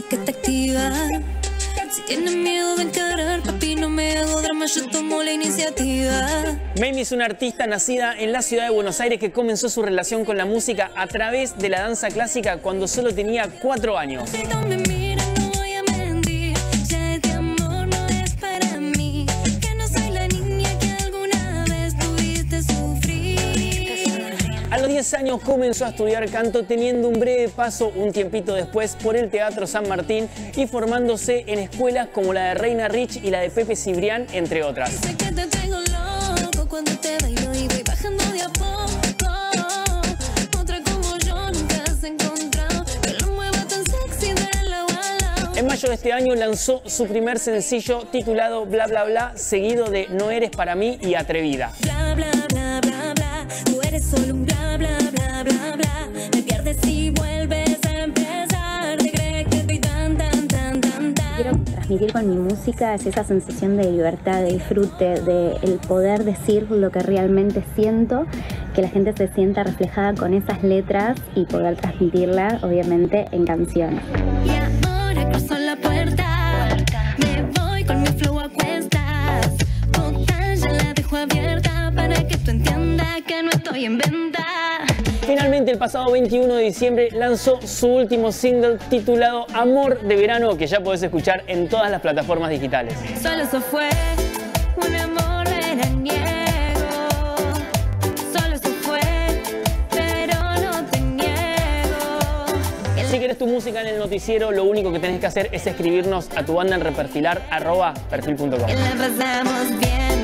que te activa. Si tienes miedo de encarar, papi, no me hago drama, yo tomo la iniciativa. Mamie es una artista nacida en la ciudad de Buenos Aires que comenzó su relación con la música a través de la danza clásica cuando solo tenía 4 años. A los 10 años comenzó a estudiar canto, teniendo un breve paso un tiempito después por el Teatro San Martín y formándose en escuelas como la de Reina Rich y la de Pepe Cibrián, entre otras. Sé que te tengo loco cuando te bailo y voy bajando de a poco. Otra como yo nunca has encontrado, que lo mueva tan sexy de la bala. En mayo de este año lanzó su primer sencillo titulado Bla Bla Bla, seguido de No eres para mí y Atrevida. Bla bla bla bla bla, tú eres solo un bla bla bla bla bla. Me pierdes y vuelves a empezar. Te crees que estoy tan tan tan tan tan. Quiero transmitir con mi música es esa sensación de libertad, de disfrute, de el poder decir lo que realmente siento, que la gente se sienta reflejada con esas letras y poder transmitirla, obviamente, en canciones. Y ahora cruzo la puerta, me voy con mi flow a cuestas. Total, ya la dejo abierta para que tú entiendas que no estoy en venta. Finalmente, el pasado 21 de diciembre lanzó su último single titulado Amor de Verano, que ya podés escuchar en todas las plataformas digitales. Solo eso fue un amor veraniego. Solo eso fue, pero no te niego. Si querés tu música en el noticiero, lo único que tenés que hacer es escribirnos a tu banda en reperfilar @perfil.com. Que la pasamos bien.